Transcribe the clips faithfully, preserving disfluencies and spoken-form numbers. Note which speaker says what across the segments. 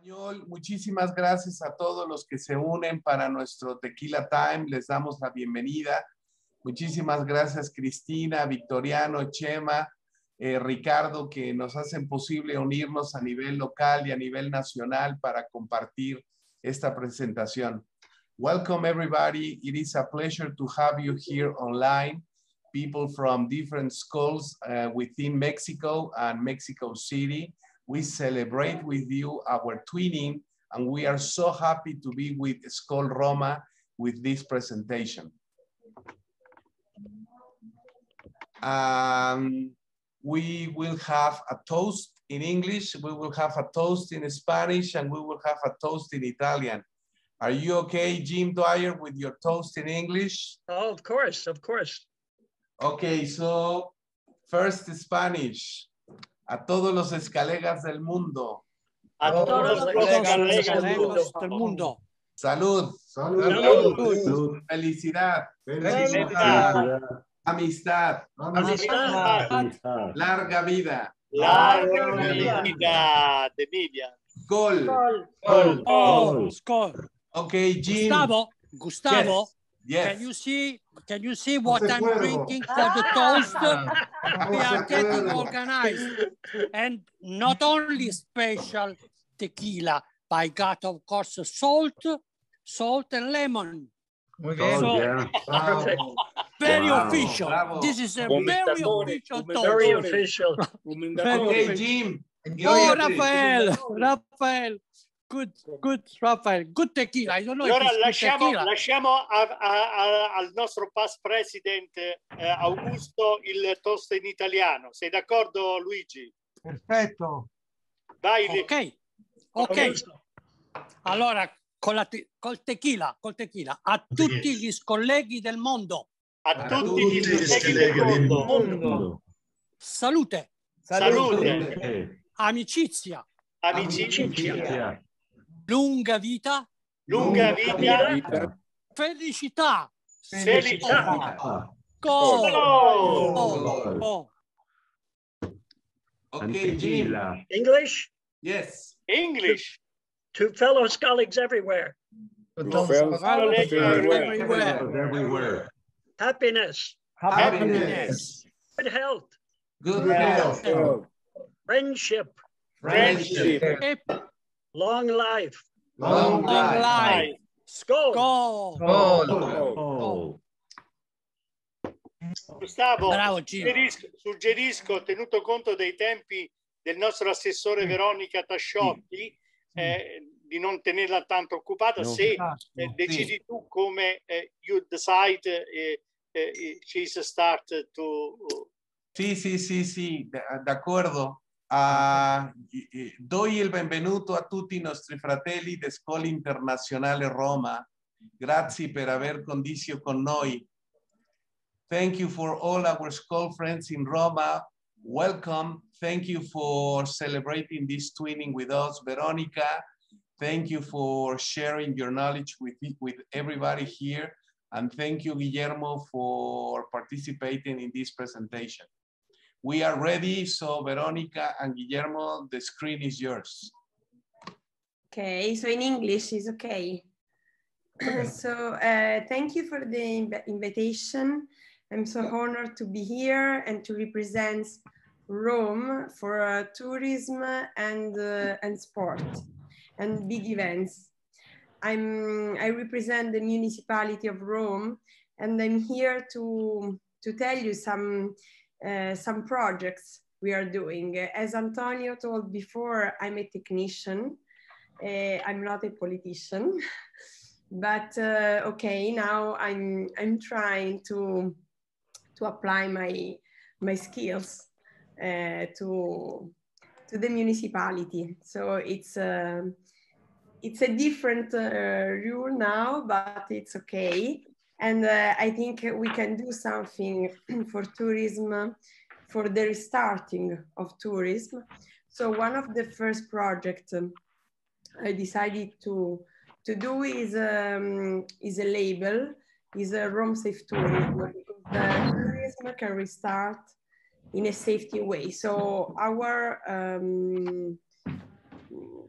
Speaker 1: español. Muchísimas gracias a todos los que se unen para nuestro Tequila Time. Les damos la bienvenida. Muchísimas gracias, Cristina, Victoriano, Chema, eh, Ricardo, que nos hacen posible unirnos a nivel local y a nivel nacional para compartir esta presentación. Welcome, everybody. It is a pleasure to have you here online. People from different schools uh, within Mexico and Mexico City. We celebrate with you our twinning, and we are so happy to be with Skol Roma with this presentation. Um, we will have a toast in English, we will have a toast in Spanish, and we will have a toast in Italian. Are you okay, Jim Dwyer, with your toast in English?
Speaker 2: Oh, of course, of course.
Speaker 1: Okay, so first Spanish. A todos los escalegas del mundo.
Speaker 2: A todos los escalegas
Speaker 3: del mundo.
Speaker 1: Salud.
Speaker 4: Salud.
Speaker 1: Salud.
Speaker 4: Salud.
Speaker 1: Felicidad.
Speaker 4: Felicidad.
Speaker 1: Amistad.
Speaker 2: Amistad.
Speaker 4: Amistad.
Speaker 1: Larga vida.
Speaker 2: Larga vida de Emilia.
Speaker 1: Gol.
Speaker 2: Gol.
Speaker 3: Oh, score.
Speaker 1: Okay, Jim.
Speaker 3: Gustavo, Gustavo,
Speaker 1: Yes.
Speaker 3: can you see can you see what
Speaker 4: José
Speaker 3: I'm
Speaker 4: Cuervo.
Speaker 3: drinking for the toast? We are
Speaker 4: José
Speaker 3: getting
Speaker 4: Cuervo.
Speaker 3: organized. And not only special tequila, but I got, of course, salt, salt and lemon.
Speaker 2: Muy
Speaker 4: Oh,
Speaker 3: So,
Speaker 4: yeah. Bravo.
Speaker 3: very
Speaker 4: Wow.
Speaker 3: official.
Speaker 1: Bravo.
Speaker 3: This is a
Speaker 2: Commendatore,
Speaker 3: very official
Speaker 2: Very
Speaker 3: toast.
Speaker 2: official.
Speaker 1: Okay, Jim.
Speaker 3: Oh, Rafael, Rafael. Good, good, Rafael. Good tequila. I don't know
Speaker 5: Allora
Speaker 3: if it's good
Speaker 5: lasciamo,
Speaker 3: tequila.
Speaker 5: lasciamo a, a, a, al nostro past president eh, Augusto il toast in italiano. Sei d'accordo, Luigi?
Speaker 6: Perfetto.
Speaker 5: Vai,
Speaker 3: Ok, ok. Allora, con la te- col tequila, col tequila, a tutti gli scolleghi del mondo,
Speaker 5: a,
Speaker 1: A
Speaker 5: tutti
Speaker 1: tutti
Speaker 5: gli
Speaker 4: gli
Speaker 5: scolleghi del
Speaker 4: scolleghi del
Speaker 5: mondo.
Speaker 4: mondo.
Speaker 3: salute,
Speaker 5: Salute,
Speaker 4: Eh,
Speaker 3: amicizia,
Speaker 5: amicizia,
Speaker 4: amicizia.
Speaker 3: lunga vita,
Speaker 5: lunga vita,
Speaker 3: felicità.
Speaker 5: felicità.
Speaker 4: Ah,
Speaker 3: Go!
Speaker 5: Oh.
Speaker 3: Oh, oh.
Speaker 1: Okay, Jim.
Speaker 4: Antequila.
Speaker 2: English
Speaker 1: Yes.
Speaker 5: English.
Speaker 2: to fellow colleagues everywhere.
Speaker 3: Everywhere.
Speaker 4: Everywhere.
Speaker 2: Happiness,
Speaker 1: Happiness.
Speaker 2: good health,
Speaker 1: Good health.
Speaker 2: friendship,
Speaker 1: Friendship.
Speaker 3: E
Speaker 2: long life.
Speaker 1: Long life.
Speaker 3: life.
Speaker 2: Skol.
Speaker 3: Go!
Speaker 4: Oh.
Speaker 5: Gustavo,
Speaker 3: Bravo, Jim.
Speaker 5: suggerisco, suggerisco, tenuto conto dei tempi del nostro assessore Veronica Tasciotti, eh, di non tenerla tanto occupata.
Speaker 4: No.
Speaker 5: Se eh, decidi tu come eh, you decide, eh, eh, she's start to...
Speaker 1: Sí, sí, sí, sí, de, de acuerdo. Ah, eh, eh, doy il benvenuto a tutti i nostri fratelli di Scuola Internazionale Roma. Grazie per aver condicio con noi. Thank you for all our school friends in Roma. Welcome. Thank you for celebrating this twinning with us, Veronica. Thank you for sharing your knowledge with, with everybody here. And thank you, Guillermo, for participating in this presentation. We are ready, so Veronica and Guillermo, the screen is yours.
Speaker 7: Okay, so in English is okay. So uh, thank you for the inv invitation. I'm so honored to be here and to represent Rome for uh, tourism and, uh, and sport and big events. I'm, I represent the municipality of Rome, and I'm here to, to tell you some, uh, some projects we are doing. As Antonio told before, I'm a technician. Uh, I'm not a politician, but uh, okay, now I'm, I'm trying to, to apply my, my skills uh, to, to the municipality. So it's, uh, it's a different uh, rule now, but it's okay. And uh, I think we can do something for tourism, for the restarting of tourism. So one of the first projects um, I decided to, to do is, um, is a label, is a Rome Safe Tourism, because the tourism can restart in a safety way. So our, um,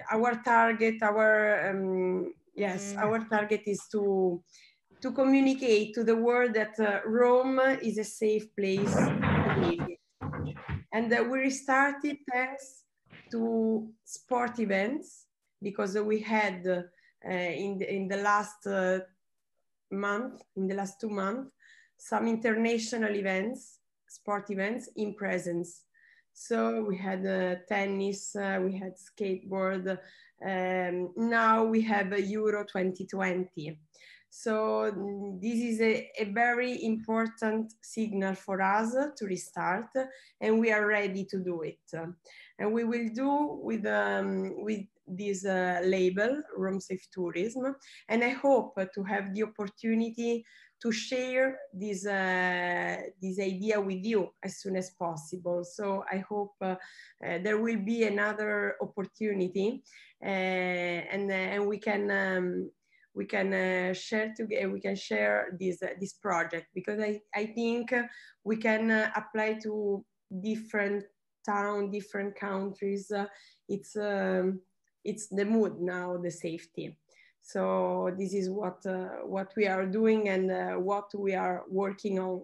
Speaker 7: our target, our um, yes, our target is to to communicate to the world that uh, Rome is a safe place to live. And uh, we restarted thanks to sport events, because we had uh, in the, in the last uh, month, in the last two months, some international events, sport events in presence. So we had uh, tennis, uh, we had skateboard. Um, now we have a Euro twenty twenty. So mm, this is a, a very important signal for us to restart, and we are ready to do it. And we will do with, um, with this uh, label, Rome Safe Tourism. And I hope to have the opportunity to share this, uh, this idea with you as soon as possible. So I hope uh, uh, there will be another opportunity uh, and, uh, and we can um, we can uh, share together, we can share this, uh, this project, because I, I think we can uh, apply to different towns, different countries. Uh, it's, um, it's the mood now, the safety. So this is what, uh, what we are doing and uh, what we are working on.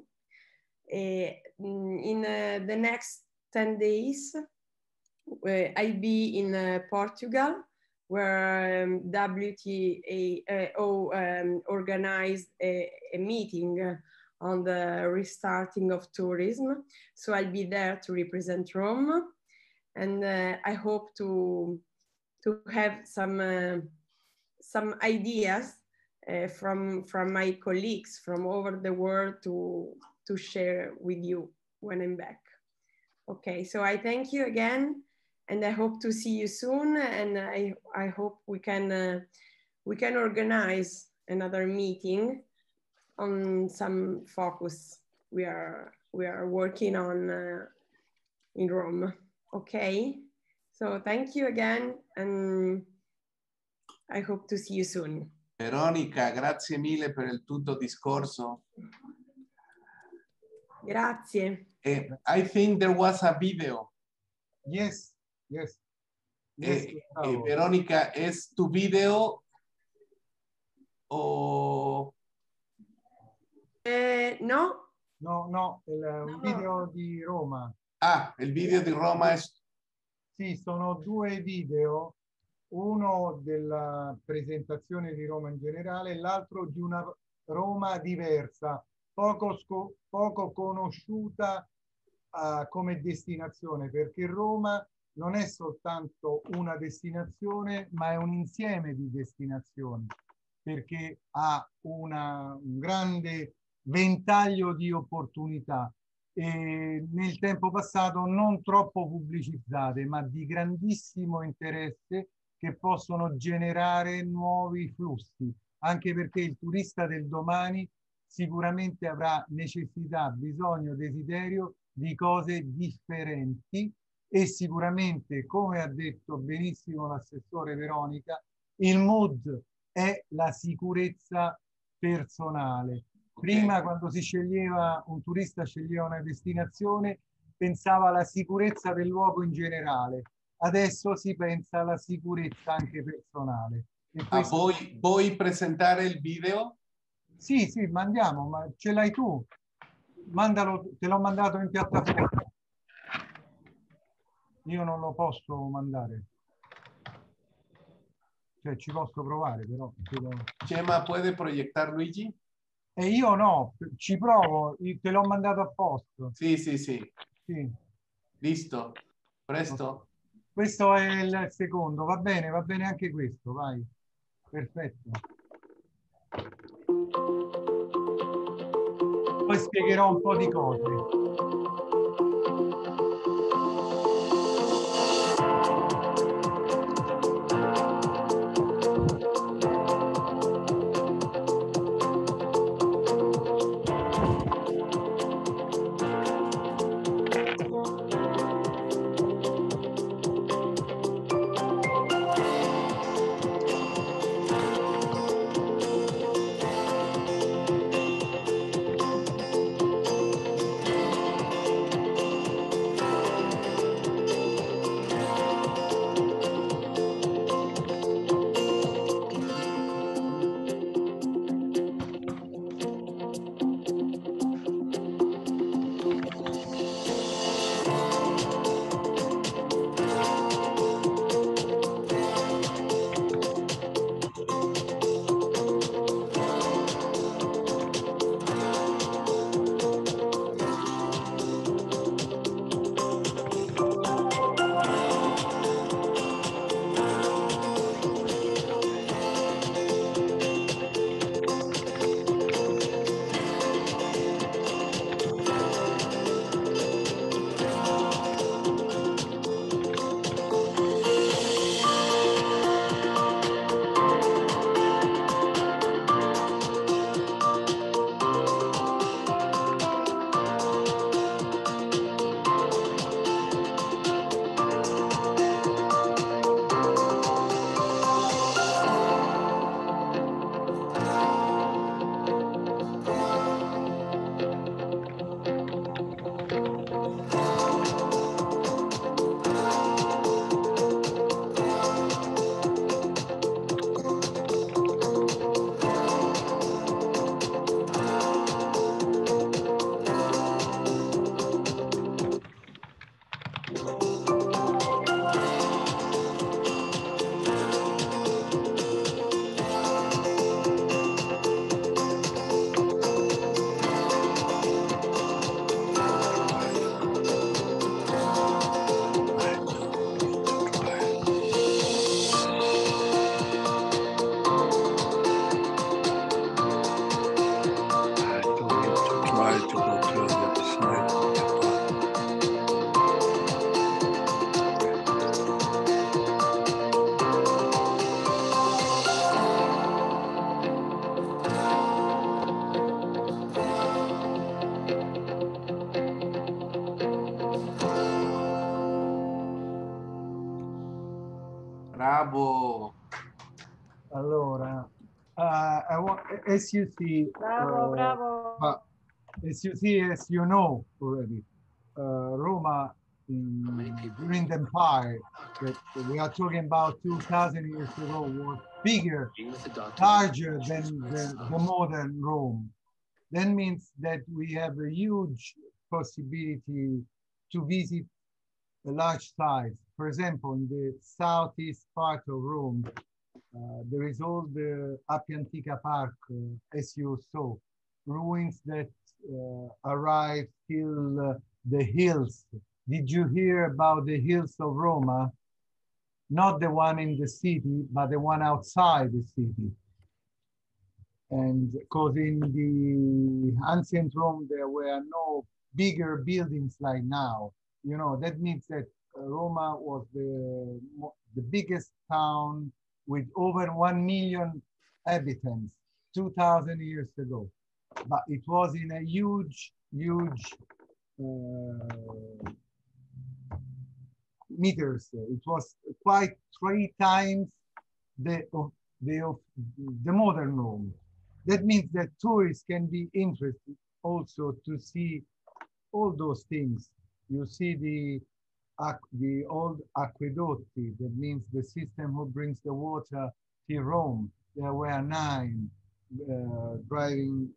Speaker 7: Uh, in uh, the next ten days, uh, I'll be in uh, Portugal, where um, W T O um, organized a, a meeting on the restarting of tourism. So I'll be there to represent Rome. And uh, I hope to, to have some, uh, some ideas uh, from, from my colleagues from over the world to, to share with you when I'm back. Okay, so I thank you again. And I hope to see you soon. And I, I hope we can, uh, we can organize another meeting on some focus we are, we are working on uh, in Rome. Okay, so thank you again. And I hope to see you soon.
Speaker 1: Veronica, grazie mille per il tuo discorso.
Speaker 7: Grazie.
Speaker 1: Uh, I think there was a video.
Speaker 6: Yes. Yes. Yes,
Speaker 1: Eh, eh, Verónica, ¿es tu video o...?
Speaker 7: Eh, no.
Speaker 6: No, no, il, un
Speaker 7: No.
Speaker 6: video di Roma.
Speaker 1: Ah, il video di Roma è...
Speaker 6: Sì, sono due video, uno della presentazione di Roma in generale e l'altro di una Roma diversa, poco, sco- poco conosciuta uh, come destinazione, perché Roma non è soltanto una destinazione, ma è un insieme di destinazioni, perché ha una, un grande ventaglio di opportunità e nel tempo passato non troppo pubblicizzate, ma di grandissimo interesse, che possono generare nuovi flussi, anche perché il turista del domani sicuramente avrà necessità, bisogno, desiderio di cose differenti. E sicuramente, come ha detto benissimo l'assessore Veronica, il mood è la sicurezza personale. Prima, quando si sceglieva, un turista sceglieva una destinazione, pensava alla sicurezza del luogo in generale. Adesso si pensa alla sicurezza anche personale. E questo...
Speaker 1: Ah, vuoi, vuoi presentare il video?
Speaker 6: Sì, sì, mandiamo, ma ce l'hai tu. Mandalo, te l'ho mandato in piattaforma. Io non lo posso mandare. Cioè, ci posso provare, però. Lo...
Speaker 1: Chema, ¿puede proyectar Luigi?
Speaker 6: E io no, ci provo, te l'ho mandato a posto.
Speaker 1: Sì, sì, sì.
Speaker 6: Sì.
Speaker 1: Listo. Presto.
Speaker 6: Questo è il secondo, va bene, va bene anche questo, vai. Perfetto. Poi spiegherò un po' di cose.
Speaker 1: Bravo.
Speaker 6: Allora, uh, I want, as you see,
Speaker 8: Bravo,
Speaker 6: uh,
Speaker 8: bravo.
Speaker 6: but as you see, as you know already, uh, Roma in, during the empire that we are talking about two thousand years ago was bigger, larger than the, the modern Rome. That means that we have a huge possibility to visit a large size. For example, in the southeast part of Rome, uh, there is all the Appia Antica Park, uh, as you saw, ruins that uh, arrive till uh, the hills. Did you hear about the hills of Roma? Not the one in the city, but the one outside the city. And because in the ancient Rome, there were no bigger buildings like now. You know, that means that Roma was the, the biggest town with over one million inhabitants two thousand years ago. But it was in a huge, huge uh, meters. It was quite three times the, the, the modern Rome. That means that tourists can be interested also to see all those things. You see the, the old aquedotti, that means the system who brings the water to Rome. There were nine uh, driving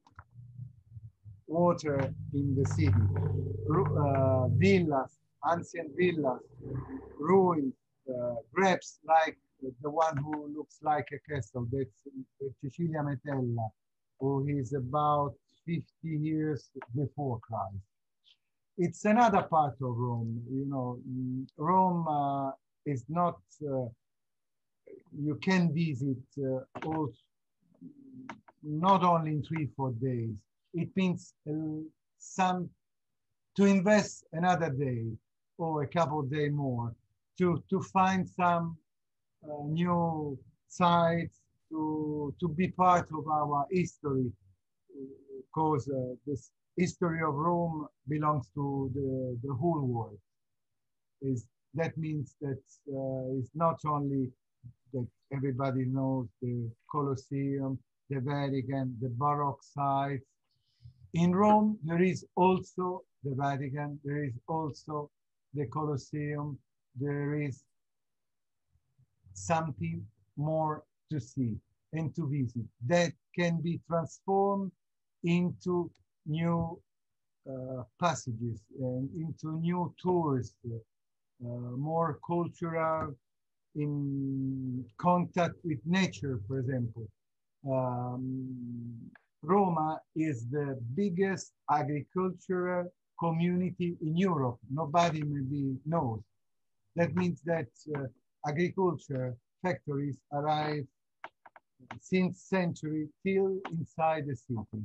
Speaker 6: water in the city. Uh, villas, ancient villas, ruins, uh, grapes like the one who looks like a castle, that's Cecilia Metella, who is about fifty years before Christ. It's another part of Rome, you know, Rome uh, is not, uh, you can visit uh, all, not only in three, four days. It means uh, some, to invest another day or a couple of days more to, to find some uh, new sites, to, to be part of our history, because uh, this history of Rome belongs to the, the whole world. Is, that means that uh, it's not only that everybody knows the Colosseum, the Vatican, the Baroque sites. In Rome, there is also the Vatican, there is also the Colosseum, there is something more to see and to visit that can be transformed into new uh, passages and into new tours, uh, more cultural, in contact with nature, for example. Um, Roma is the biggest agricultural community in Europe. Nobody maybe knows. That means that uh, agriculture factories arrive since century till inside the city.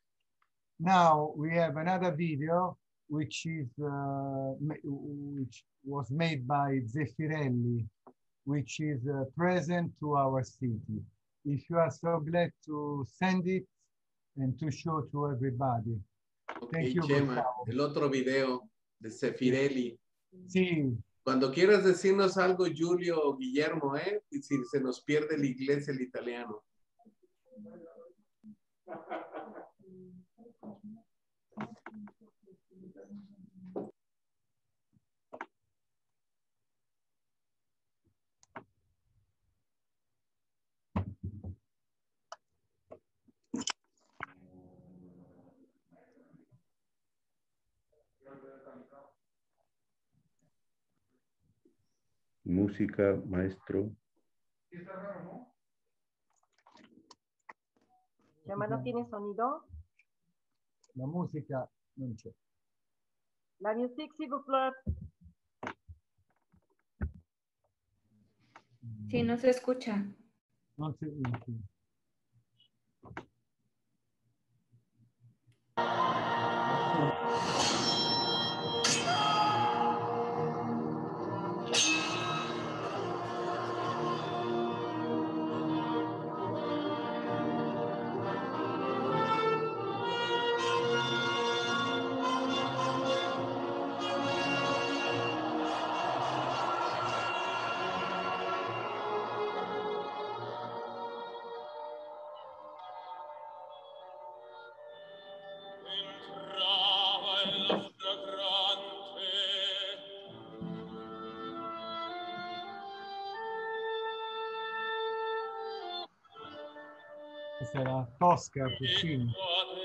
Speaker 6: Now we have another video which is uh, which was made by Zeffirelli, which is uh, present to our city. If you are so glad to send it and to show to everybody.
Speaker 1: Okay,
Speaker 6: Thank you,
Speaker 1: Chema,
Speaker 6: Gustavo.
Speaker 1: el otro video de Zeffirelli.
Speaker 6: Sí.
Speaker 1: Cuando quieras decirnos algo, Julio o Guillermo, ¿eh? Y si se nos pierde el inglés, el italiano.
Speaker 4: Música, maestro.
Speaker 8: Chema, ¿no tiene sonido?
Speaker 6: La música, non c'è.
Speaker 8: La musique, s'il vous plaît.
Speaker 9: Sí, no se escucha.
Speaker 6: Non c'è, non c'è. Questa è la Tosca Puccini.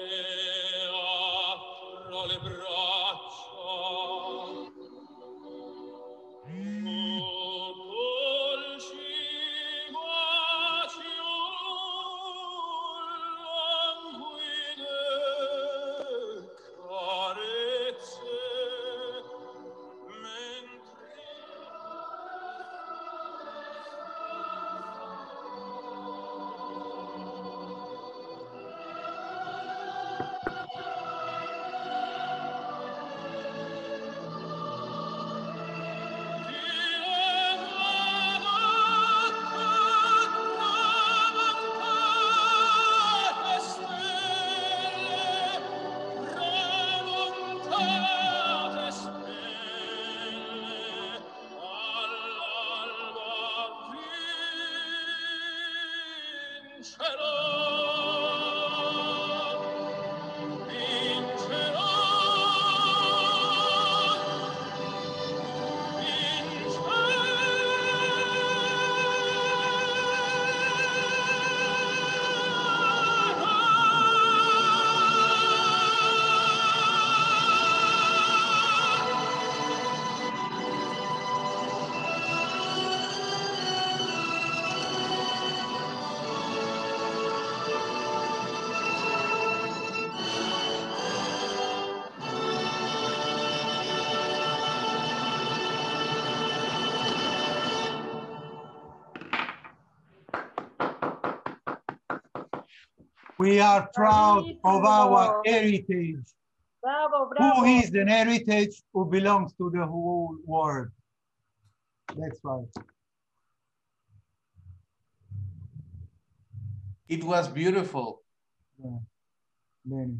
Speaker 6: We are proud of our heritage.
Speaker 8: Bravo, bravo.
Speaker 6: Who is an heritage who belongs to the whole world? That's right.
Speaker 1: It was beautiful.
Speaker 6: Yeah. Many.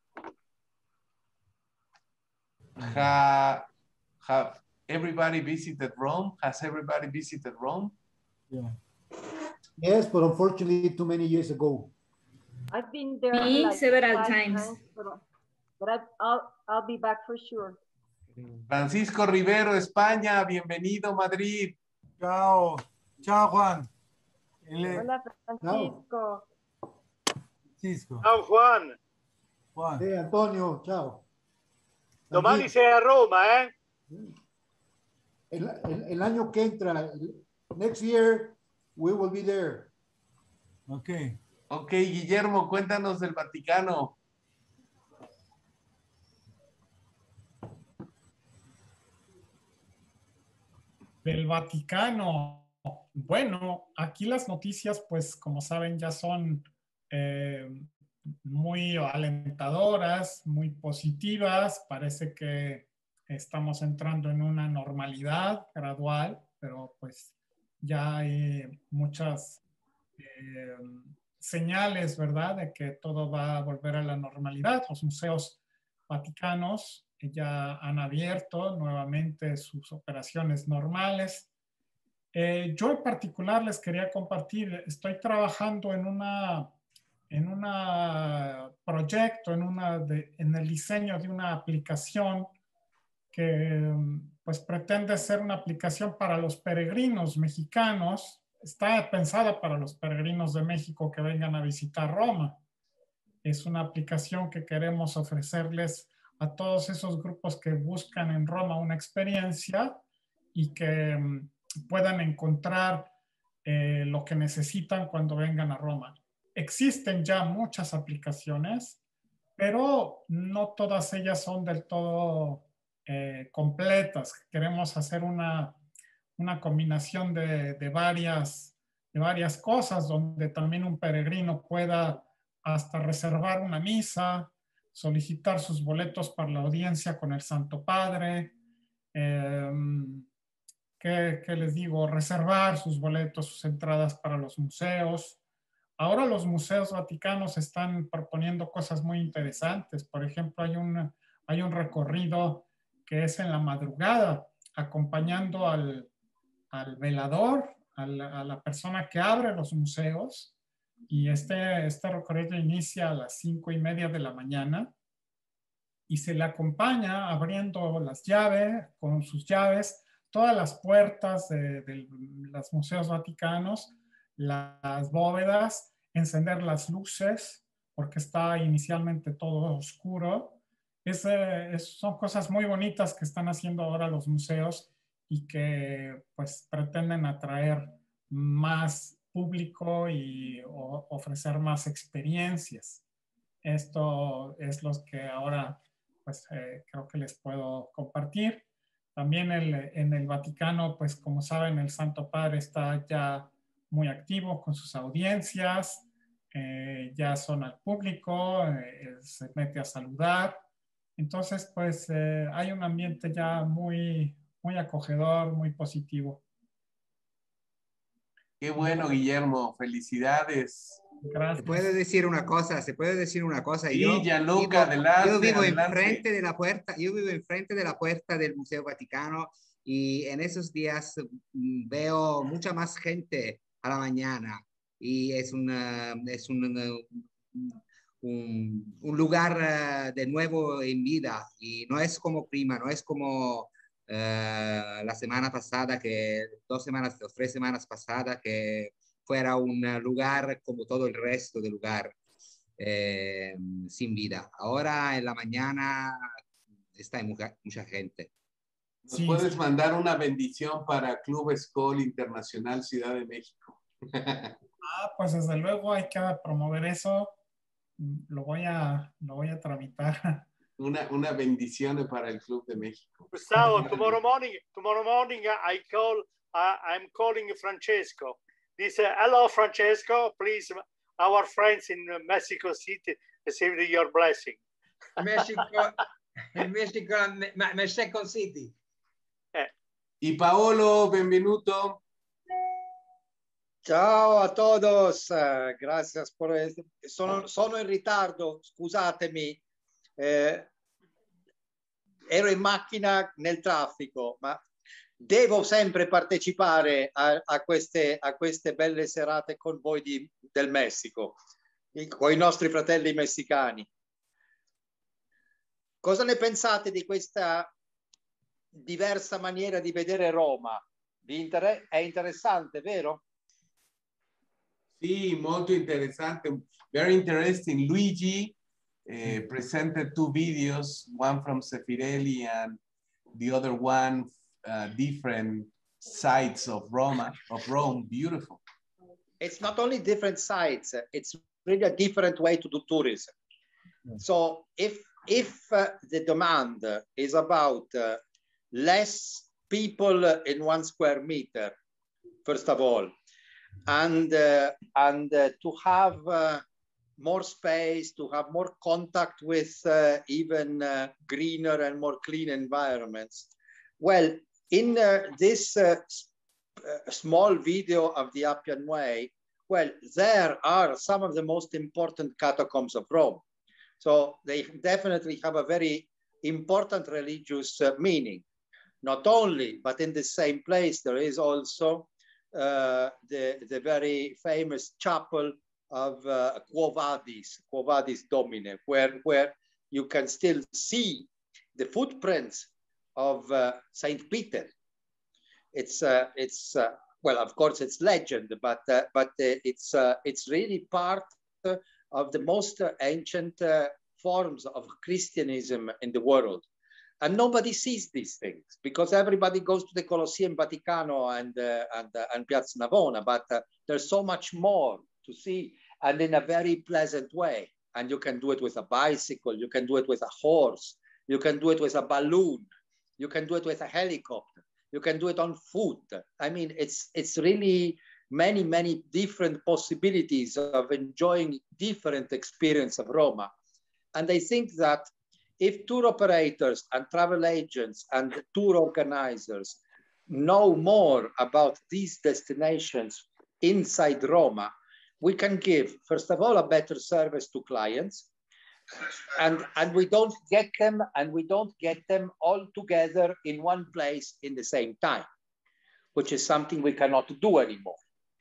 Speaker 1: Ha, have everybody visited Rome? Has everybody visited Rome?
Speaker 6: Yeah.
Speaker 9: Yes, but unfortunately, too many years ago.
Speaker 8: I've been there
Speaker 10: Me,
Speaker 8: like
Speaker 10: several
Speaker 8: five
Speaker 10: times.
Speaker 8: but, but I, I'll, I'll be back for sure.
Speaker 1: Francisco Rivero, España, bienvenido, Madrid.
Speaker 6: Ciao. Ciao, Juan. Ele-
Speaker 8: Hola, Francisco.
Speaker 6: Francisco.
Speaker 5: Ciao Juan,
Speaker 6: Juan.
Speaker 9: Hey, Antonio, ciao.
Speaker 5: domani sei a Roma, eh?
Speaker 9: El, el, el año que entra, el- next year, we will be there.
Speaker 6: Okay.
Speaker 1: Ok, Guillermo, cuéntanos del Vaticano.
Speaker 11: Del Vaticano. Bueno, aquí las noticias, pues como saben, ya son eh, muy alentadoras, muy positivas. Parece que estamos entrando en una normalidad gradual, pero pues ya hay muchas eh, señales, ¿verdad?, de que todo va a volver a la normalidad. Los museos vaticanos ya han abierto nuevamente sus operaciones normales. Eh, yo en particular les quería compartir, estoy trabajando en una en un proyecto, en, una de, en el diseño de una aplicación que pues pretende ser una aplicación para los peregrinos mexicanos. Está pensada para los peregrinos de México que vengan a visitar Roma. Es una aplicación que queremos ofrecerles a todos esos grupos que buscan en Roma una experiencia y que um, puedan encontrar eh, lo que necesitan cuando vengan a Roma. Existen ya muchas aplicaciones, pero no todas ellas son del todo eh, completas. Queremos hacer una, una combinación de, de, varias, de varias cosas, donde también un peregrino pueda hasta reservar una misa, solicitar sus boletos para la audiencia con el Santo Padre, eh, ¿qué, qué les digo? Reservar sus boletos, sus entradas para los museos. Ahora los museos vaticanos están proponiendo cosas muy interesantes. Por ejemplo, hay un, hay un recorrido que es en la madrugada, acompañando al, al velador, a la, a la persona que abre los museos. Y este, este recorrido inicia a las cinco y media de la mañana y se le acompaña abriendo las llaves, con sus llaves, todas las puertas de, de los museos vaticanos, las bóvedas, encender las luces porque está inicialmente todo oscuro. Es, eh, es, son cosas muy bonitas que están haciendo ahora los museos y que pues pretenden atraer más público y o, ofrecer más experiencias. Esto es lo que ahora pues eh, creo que les puedo compartir. También el, en el Vaticano, pues como saben, el Santo Padre está ya muy activo con sus audiencias, eh, ya son al público, eh, se mete a saludar. Entonces, pues eh, hay un ambiente ya muy, muy acogedor, muy positivo.
Speaker 1: Qué bueno, Guillermo. Felicidades.
Speaker 10: Gracias. Se puede decir una cosa, se puede decir una cosa.
Speaker 1: Sí,
Speaker 10: yo
Speaker 1: Gianluca,
Speaker 10: vivo,
Speaker 1: adelante,
Speaker 10: yo vivo
Speaker 1: adelante.
Speaker 10: enfrente de la puerta, yo vivo enfrente de la puerta del Museo Vaticano y en esos días mm, veo mucha más gente a la mañana y es una, es un, un, un lugar uh, de nuevo en vida y no es como prima, no es como Uh, la semana pasada, que dos semanas o tres semanas pasadas, que fuera un lugar como todo el resto del lugar, eh, sin vida. Ahora en la mañana está mucha, mucha gente.
Speaker 1: ¿Nos sí, puedes sí. mandar una bendición para Club Escol Internacional Ciudad de México?
Speaker 11: Ah, pues desde luego hay que promover eso. Lo voy a, lo voy a tramitar.
Speaker 1: Una, una bendición para el Club de México.
Speaker 5: Gustavo, tomorrow morning, tomorrow morning I call, uh, I'm calling Francesco. This, uh, hello, Francesco, please, our friends in Mexico City, receive your blessing.
Speaker 12: Mexico, Mexico, Mexico City.
Speaker 1: Eh. Y Paolo, benvenuto.
Speaker 12: Ciao a todos, uh, gracias por esto. Sono, sono in ritardo, scusatemi. Eh, ero in macchina nel traffico, ma devo sempre partecipare a, a, queste, a queste belle serate con voi di, del Messico, con i nostri fratelli messicani. Cosa ne pensate di questa diversa maniera di vedere Roma? Vi inter- è interessante, vero?
Speaker 1: Sì, molto interessante. Very interesting. Luigi Uh, presented two videos, one from Sefirelli and the other one uh, different sites of Roma, of Rome. Beautiful.
Speaker 12: It's not only different sites, it's really a different way to do tourism. Mm. So if, if uh, the demand is about uh, less people in one square meter, first of all, and, uh, and uh, to have uh, more space, to have more contact with uh, even uh, greener and more clean environments. Well, in uh, this uh, small video of the Appian Way, well, there are some of the most important catacombs of Rome. So they definitely have a very important religious uh, meaning. Not only, but in the same place, there is also uh, the, the very famous chapel of uh, Quo Vadis, Quo Vadis Domine, where, where you can still see the footprints of uh, Saint Peter. It's, uh, it's uh, well, of course, it's legend, but, uh, but uh, it's, uh, it's really part of the most ancient uh, forms of Christianism in the world. And nobody sees these things because everybody goes to the Colosseum Vaticano and, uh, and, uh, and Piazza Navona, but uh, there's so much more to see, and in a very pleasant way. And you can do it with a bicycle, you can do it with a horse, you can do it with a balloon, you can do it with a helicopter, you can do it on foot. I mean, it's, it's really many, many different possibilities of enjoying different experience of Roma. And I think that if tour operators and travel agents and tour organizers know more about these destinations inside Roma, we can give, first of all, a better service to clients, and, and we don't get them, and we don't get them all together in one place in the same time, which is something we cannot do anymore.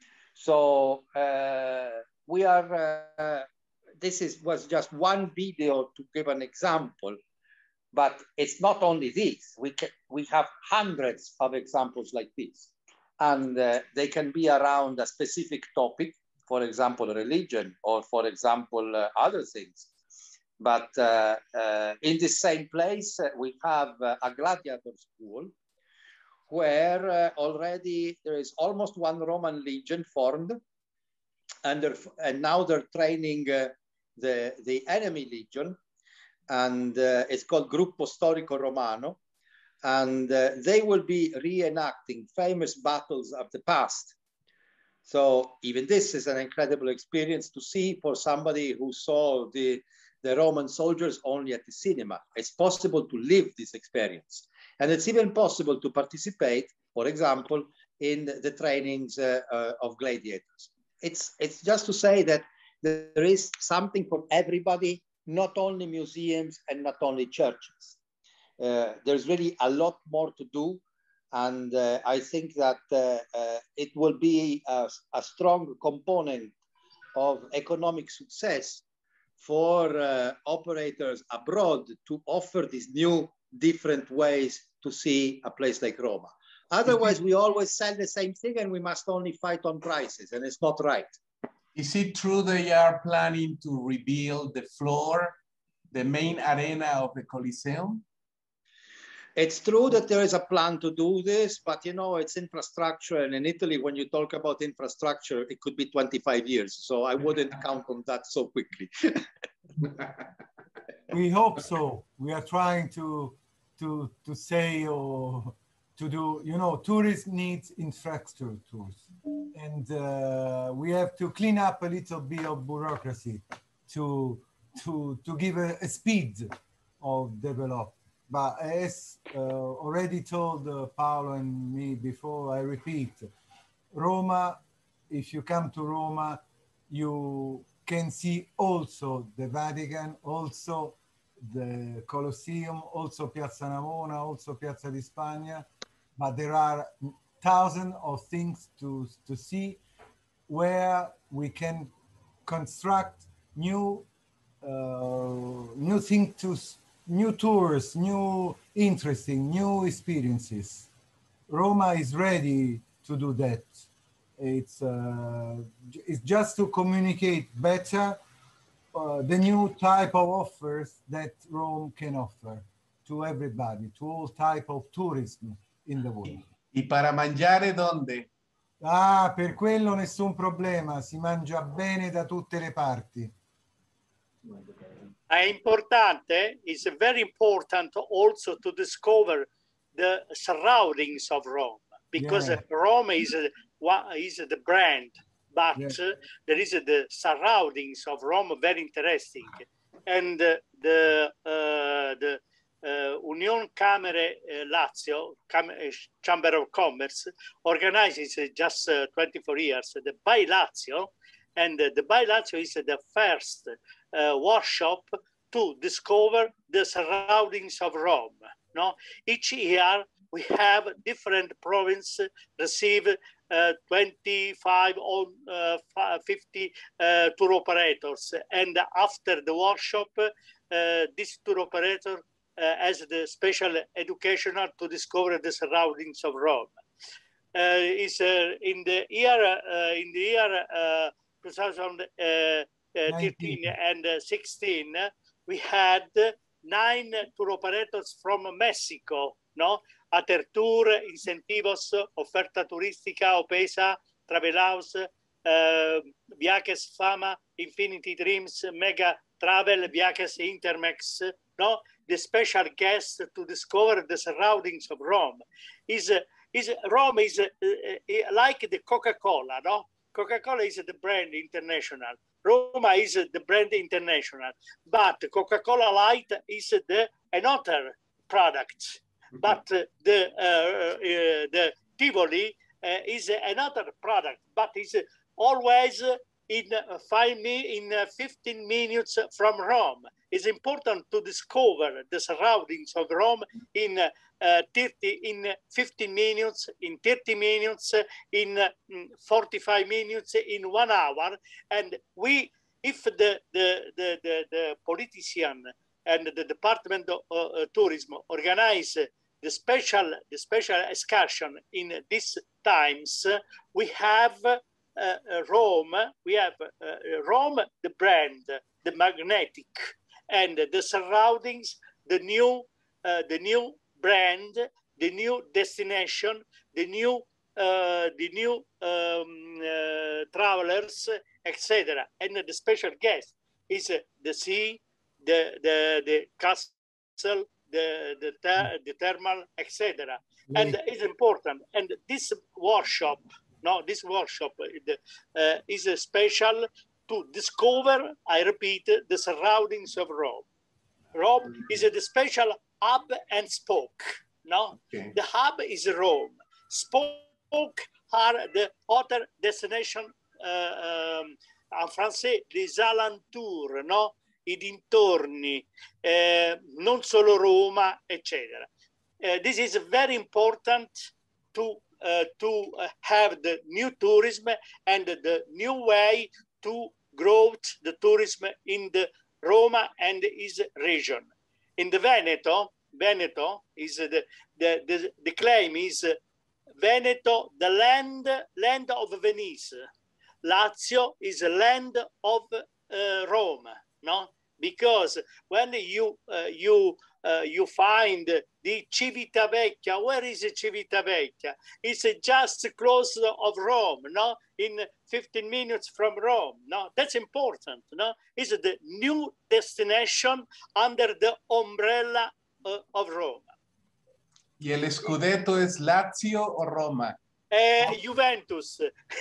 Speaker 12: So uh, we are, uh, this is, was just one video to give an example, but it's not only this. We, can, we have hundreds of examples like this, and uh, they can be around a specific topic. for example, religion, or for example, uh, other things. But uh, uh, in the same place, uh, we have uh, a gladiator school where uh, already there is almost one Roman legion formed, and, and now they're training uh, the, the enemy legion, and uh, it's called Gruppo Storico Romano, and uh, they will be reenacting famous battles of the past. So even this is an incredible experience to see for somebody who saw the, the Roman soldiers only at the cinema. It's possible to live this experience. And it's even possible to participate, for example, in the trainings uh, uh, of gladiators. It's, it's just to say that there is something for everybody, not only museums and not only churches. Uh, there's really a lot more to do. And uh, I think that uh, uh, it will be a, a strong component of economic success for uh, operators abroad to offer these new different ways to see a place like Roma. Otherwise, we always sell the same thing and we must only fight on prices, and it's not right.
Speaker 1: Is it true they are planning to rebuild the floor, the main arena of the Coliseum?
Speaker 12: It's true that there is a plan to do this, but you know, it's infrastructure. And in Italy, when you talk about infrastructure, it could be twenty-five years. So I wouldn't count on that so quickly.
Speaker 6: We hope so. We are trying to, to, to say or to do, you know, tourism needs infrastructure tours. And uh, we have to clean up a little bit of bureaucracy to, to, to give a, a speed of development. But as uh, already told uh, Paolo and me before, I repeat, Roma, if you come to Roma, you can see also the Vatican, also the Colosseum, also Piazza Navona, also Piazza di Spagna, but there are thousands of things to, to see where we can construct new, uh, new things to new tours, new interesting, new experiences. Roma is ready to do that. It's, uh, it's just to communicate better uh, the new type of offers that Rome can offer to everybody, to all type of tourism in the world.
Speaker 1: ¿Y para mangiare dónde?
Speaker 6: Ah, per quello nessun problema, si mangia bene da tutte le parti.
Speaker 5: È importante, it's very important also to discover the surroundings of Rome, because
Speaker 6: Yeah.
Speaker 5: Rome is, a, one- is the brand, but
Speaker 6: Yeah.
Speaker 5: uh, there is the surroundings of Rome very interesting. And uh, the, uh, the uh, Union Camere uh, Lazio, Cam- uh, Chamber of Commerce, organizes uh, just uh, twenty-four years the By Lazio, and uh, the By Lazio is the first uh, workshop to discover the surroundings of Rome. No, each year we have different provinces receive uh, twenty-five or uh, fi- fifty uh, tour operators, and after the workshop, uh, this tour operator uh, has the special educational to discover the surroundings of Rome. Uh, is uh, in the year uh, in the year uh, two thousand thirteen and uh, sixteen, we had nine tour operators from Mexico, no? Atertour, Incentivos, Oferta Turística, Opesa, Travelhouse, uh, Viajes Fama, Infinity Dreams, Mega Travel, Viajes Intermex, no? The special guest to discover the surroundings of Rome. Is uh, is Rome is uh, uh, like the Coca-Cola, no? Coca-Cola is the brand international. Roma is the brand international, but Coca-Cola Light is the another product. But uh, the uh, uh, the Tivoli uh, is another product, but is always in five mi- in fifteen minutes from Rome. It's important to discover the surroundings of Rome in uh, thirty, in fifteen minutes, in thirty minutes, in uh, forty-five minutes, in one hour. And we, if the the the the, the politician and the Department of uh, Tourism organize the special the special excursion in these times, we have uh, Rome, we have uh, Rome, the brand, the magnetic, and the surroundings, the new, uh, the new brand, the new destination, the new, uh, the new um, uh, travelers, et cetera. And the special guest is uh, the sea, the the the castle, the the ter the thermal, et cetera. And it's important. And this workshop, no, this workshop uh, is a special to discover, I repeat, the surroundings of Rome. Rome is a special hub and spoke. No,
Speaker 1: Okay.
Speaker 5: the hub is Rome. Spoke are the other destination. Uh, um, en français, les alentours, no? I dintorni, eh, non solo Roma, eccetera. Uh, this is very important to uh, to uh, have the new tourism and the new way to grow the tourism in the Roma and its region. In the Veneto, Veneto is the the the, the claim is uh, Veneto, the land land of Venice. Lazio is a land of uh, Rome, no? Because when you uh, you uh, you find the Civitavecchia, where is Civitavecchia? It's uh, just close of Rome, no? In fifteen minutes from Rome, no? That's important, no? It's the new destination under the umbrella uh, of Rome.
Speaker 1: ¿Y el Scudetto es Lazio o Roma?
Speaker 5: Uh, Juventus.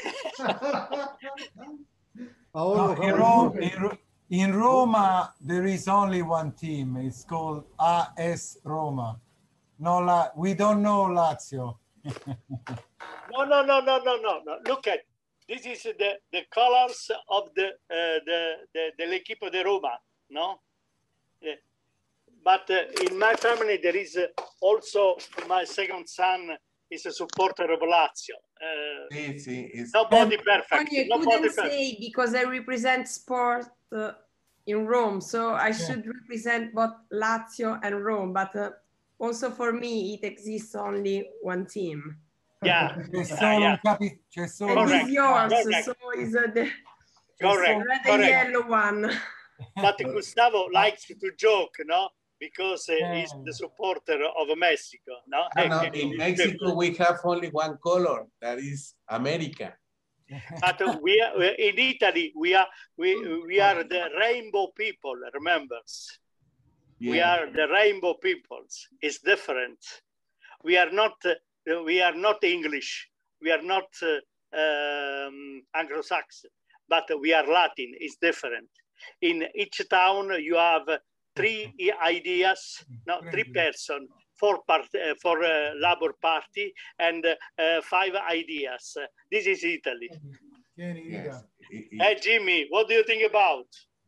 Speaker 13: No, in, Rome, in, Ro- in Roma, there is only one team. It's called A S Roma. No, La, we don't know Lazio.
Speaker 5: No, no, no, no, no, no, no. Look at this is the the colors of the uh, the the dell'equipo de Roma, no? Yeah. But uh, in my family there is uh, also my second son is a supporter of Lazio. Uh,
Speaker 1: Sí, sí. es-
Speaker 5: nobody perfect.
Speaker 7: I
Speaker 5: Nobody
Speaker 7: couldn't
Speaker 5: perfect.
Speaker 7: say because I represent sport uh, in Rome, so I should represent both Lazio and Rome. But uh, also for me, it exists only one team.
Speaker 5: Yeah,
Speaker 13: C'è
Speaker 5: yeah,
Speaker 13: solo
Speaker 5: yeah.
Speaker 13: un capi- c'è solo
Speaker 7: And
Speaker 13: un
Speaker 5: Correct,
Speaker 7: it's yours,
Speaker 5: correct.
Speaker 7: so it's uh, the
Speaker 5: Correct,
Speaker 7: red and
Speaker 5: correct.
Speaker 7: yellow one.
Speaker 5: But Gustavo likes to joke, no? Because uh,
Speaker 13: Yeah.
Speaker 5: he's the supporter of Mexico, no?
Speaker 1: Ah, no, in Mexico, we have only one color, that is America.
Speaker 5: But uh, we are we- in Italy. We are we we are the rainbow people. Remember, we
Speaker 1: Yeah.
Speaker 5: are the rainbow peoples. It's different. We are not. Uh, we are not English. We are not uh, um, Anglo-Saxon. But we are Latin. It's different. In each town, you have three ideas. No, three person. Four part uh, for uh, Labour Party and uh, five ideas. This is Italy.
Speaker 6: Tieni,
Speaker 1: Yes.
Speaker 6: dica.
Speaker 1: I- I-
Speaker 5: Hey, Jimmy, what do you think about?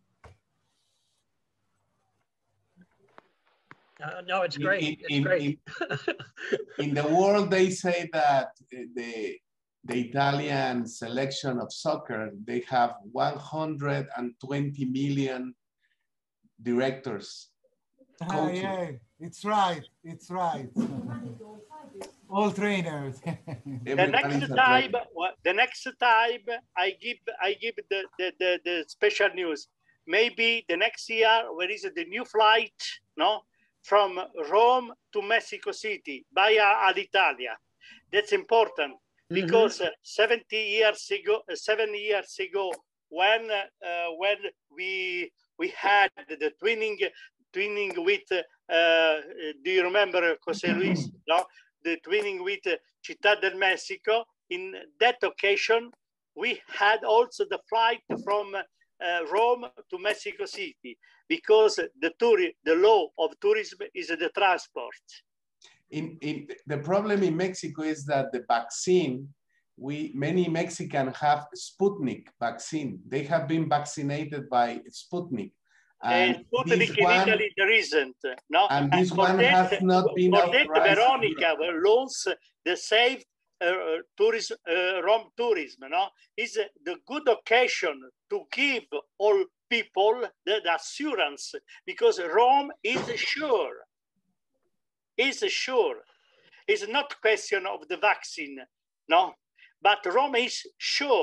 Speaker 2: Uh, no, it's
Speaker 1: In-
Speaker 2: great.
Speaker 1: in-
Speaker 2: It's
Speaker 1: in-
Speaker 2: great.
Speaker 1: In the world, they say that uh, the, the Italian selection of soccer, they have one hundred twenty million directors.
Speaker 13: Ah,
Speaker 1: Coaches.
Speaker 13: yeah, it's right. It's right. All trainers.
Speaker 5: The
Speaker 1: Everybody's
Speaker 5: next
Speaker 1: a
Speaker 5: time,
Speaker 1: trainer.
Speaker 5: well, the next time I give I give the, the, the, the special news. Maybe the next year, where is the new flight? No, from Rome to Mexico City via Alitalia. That's important because uh, seventy years ago, uh, seven years ago, when uh, when we we had the twinning twinning with. Uh, do you remember Jose Luis? No, the twinning with uh, Ciudad del Mexico. In that occasion, we had also the flight from uh, Rome to Mexico City because the tour, the law of tourism is the transport.
Speaker 1: In, in, the problem in Mexico is that the vaccine, we many Mexicans have Sputnik vaccine. They have been vaccinated by Sputnik.
Speaker 5: And Sputnik in
Speaker 1: one,
Speaker 5: Italy there isn't. No?
Speaker 1: and this
Speaker 5: for
Speaker 1: one
Speaker 5: that,
Speaker 1: has not been
Speaker 5: for that,
Speaker 1: authorized.
Speaker 5: Veronica launches the safe uh, tourism, uh, Rome tourism. No, is uh, the good occasion to give all people the, the assurance because Rome is sure. Is sure. It's not question of the vaccine, no, but Rome is sure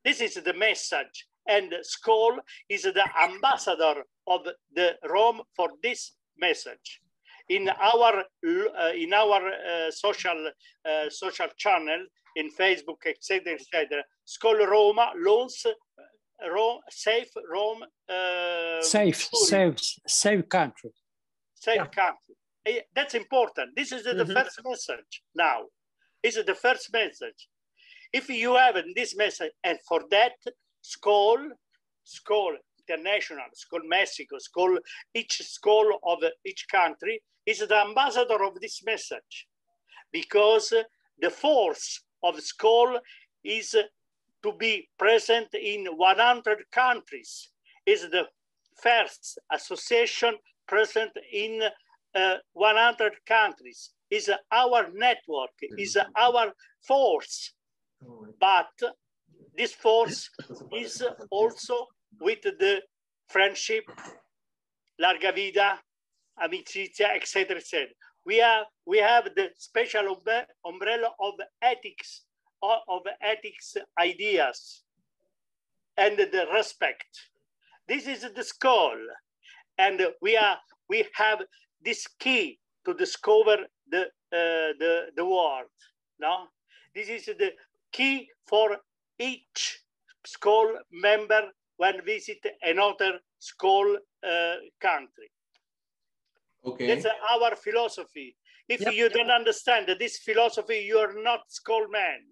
Speaker 5: This is the message. And Skoll is the ambassador of the Rome for this message. In our uh, in our uh, social uh, social channel, in Facebook, et cetera, et cetera, Skoll Roma launch Rome, safe Rome. Uh,
Speaker 3: safe,
Speaker 5: tourism.
Speaker 3: safe, safe country.
Speaker 5: Safe
Speaker 3: Yeah.
Speaker 5: country. Eh, That's important. This is the, the
Speaker 3: Mhm.
Speaker 5: first message now. This is the first message. If you have this message, and for that, Skoll, Skoll International, Skoll Mexico, Skoll, each Skoll of each country is the ambassador of this message, because the force of Skoll is to be present in one hundred countries, is the first association present in uh, one hundred countries, is our network, is our force. But this force is also with the friendship, larga vida, amicizia, et cetera, et cetera. We have we have the special umbre- umbrella of ethics, of, of ethics ideas, and the respect. This is the Skoll, and we are we have this key to discover the uh, the the world. No, this is the key for each Skoll member when visit another Skoll uh, country.
Speaker 1: Okay.
Speaker 5: That's our philosophy. If you don't understand this philosophy, you are not Skoll man.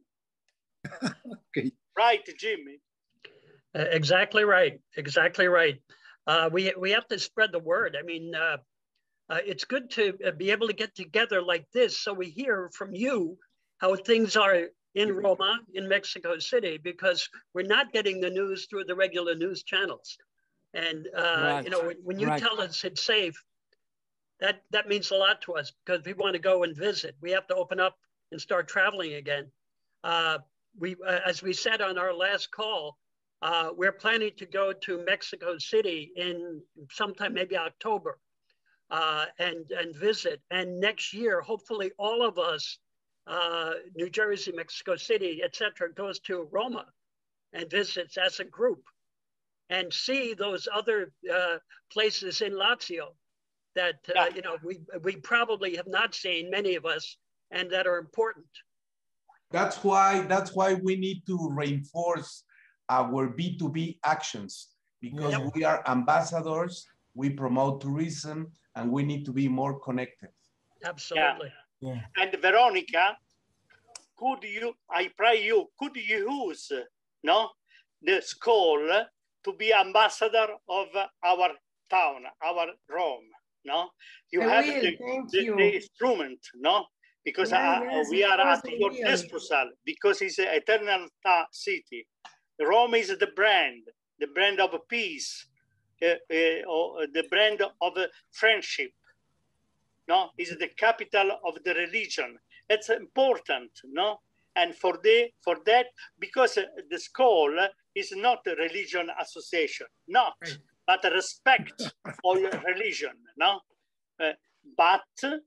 Speaker 14: Okay.
Speaker 5: Right, Jimmy?
Speaker 2: Uh, exactly right. Exactly right. Uh, we we have to spread the word. I mean, uh, uh, it's good to uh, be able to get together like this, so we hear from you how things are in Roma, in Mexico City, because we're not getting the news through the regular news channels. And uh,
Speaker 3: Right.
Speaker 2: you know, when, when you
Speaker 3: Right.
Speaker 2: tell us it's safe, that that means a lot to us, because we want to go and visit. We have to open up and start traveling again. Uh, we, uh, as we said on our last call, uh, we're planning to go to Mexico City in sometime, maybe October, uh, and and visit. And next year, hopefully, all of us, uh, New Jersey, Mexico City, et cetera, goes to Roma and visits as a group, and see those other uh, places in Lazio that uh, you know we we probably have not seen, many of us, and that are important.
Speaker 1: That's why that's why we need to reinforce our B two B actions, because
Speaker 2: Yep.
Speaker 1: we are ambassadors, we promote tourism, and we need to be more connected.
Speaker 2: Absolutely.
Speaker 13: Yeah.
Speaker 5: And Veronica, could you, I pray you, could you use no, the Skoll to be ambassador of our town, our Rome, no? You
Speaker 7: I
Speaker 5: have
Speaker 7: will,
Speaker 5: the,
Speaker 7: thank
Speaker 5: the,
Speaker 7: you.
Speaker 5: the instrument, no? Because
Speaker 7: Yeah,
Speaker 5: uh,
Speaker 7: yes,
Speaker 5: we
Speaker 7: of
Speaker 5: are
Speaker 7: course
Speaker 5: at
Speaker 7: I
Speaker 5: your
Speaker 7: will.
Speaker 5: disposal, because it's an eternal ta- city. Rome is the brand, the brand of peace, uh, uh, or the brand of uh, friendship. No, is the capital of the religion. It's important, no? And for the for that, because uh, the Skoll is not a religion association, not, but a respect all religion, no? Uh, but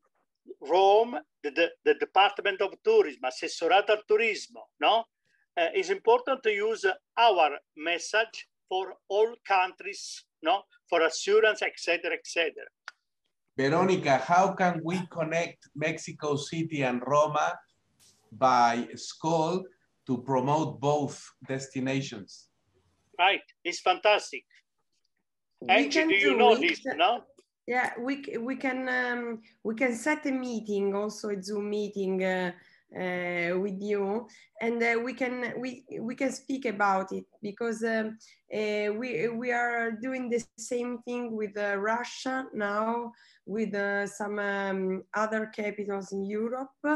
Speaker 5: Rome, the, the, the Department of Tourism, Assessorato al Turismo, no? Uh, it's important to use our message for all countries, no? For assurance, et cetera, et cetera.
Speaker 1: Veronica, how can we connect Mexico City and Roma by Skoll to promote both destinations?
Speaker 5: Right, it's fantastic.
Speaker 7: We
Speaker 5: Angie,
Speaker 7: can
Speaker 5: do you
Speaker 7: do
Speaker 5: know
Speaker 7: it.
Speaker 5: this, no?
Speaker 7: Yeah, we c- we can um, we can set a meeting, also a Zoom meeting uh, uh, with you, and uh, we can we we can speak about it, because um, uh, we we are doing the same thing with uh, Russia now, with uh, some um, other capitals in Europe. Uh,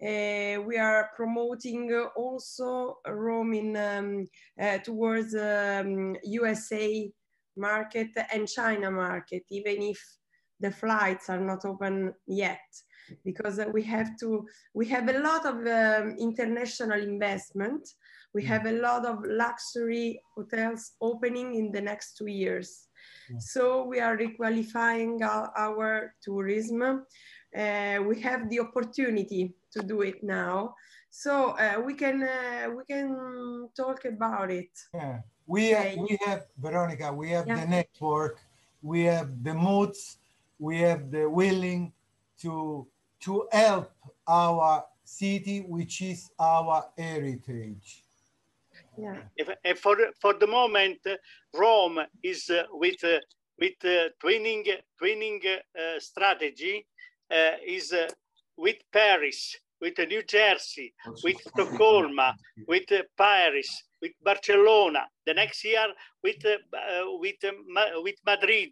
Speaker 7: we are promoting uh, also Rome in um, uh, towards um, U S A market and China market, even if the flights are not open yet, because we have to, we have a lot of um, international investment. We have a lot of luxury hotels opening in the next two years. So we are requalifying our, our tourism. uh, we have the opportunity to do it now. So uh, we can uh, we can talk about it.
Speaker 13: Yeah. We,
Speaker 7: Okay.
Speaker 13: have, we have, Veronica, we have
Speaker 7: Yeah.
Speaker 13: the network, we have the moods, we have the willing to, to help our city, which is our heritage.
Speaker 7: Yeah.
Speaker 5: If, if for for the moment, uh, Rome is uh, with uh, with uh, twinning twinning uh, strategy uh, is uh, with Paris, with uh, New Jersey, with Stockholm, with uh, Paris, with Barcelona. The next year with uh, uh, with uh, Ma with Madrid,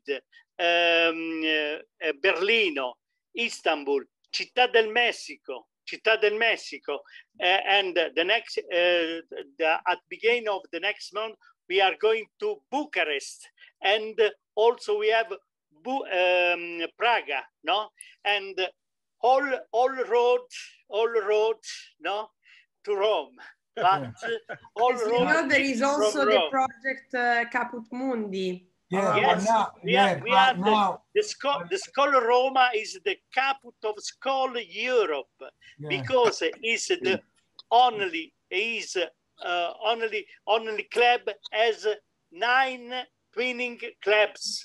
Speaker 5: um, uh, uh, Berlino, Istanbul, Città del Messico. Città del Mexico, uh, and uh, the next, uh, the, at beginning of the next month, we are going to Bucharest, and uh, also we have Bu um, Praga, no, and uh, all all road, all road, no, to Rome, but uh, all
Speaker 7: As you
Speaker 5: road
Speaker 7: know, there is
Speaker 5: from
Speaker 7: also the
Speaker 5: Rome.
Speaker 7: project uh, Caput Mundi.
Speaker 13: Yeah,
Speaker 5: Yes,
Speaker 13: but now,
Speaker 5: we
Speaker 13: yeah,
Speaker 5: are, we
Speaker 13: but
Speaker 5: are the,
Speaker 13: now,
Speaker 5: the, Sco the School Roma is the capital of School Europe,
Speaker 13: yeah.
Speaker 5: because it's the only is uh, only only club has nine twinning clubs.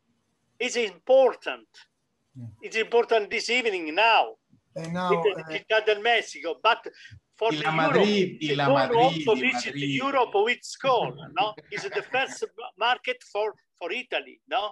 Speaker 5: It's important.
Speaker 13: Yeah.
Speaker 5: It's important this evening now.
Speaker 13: And now,
Speaker 5: with the
Speaker 13: uh,
Speaker 5: Città del Messico, but for
Speaker 1: Y
Speaker 5: the
Speaker 1: la
Speaker 5: Europe,
Speaker 1: Madrid, y
Speaker 5: it's
Speaker 1: la
Speaker 5: going to
Speaker 1: Madrid,
Speaker 5: also
Speaker 1: y
Speaker 5: visit
Speaker 1: Madrid.
Speaker 5: Europe with school. No, it's the first market for for Italy. No.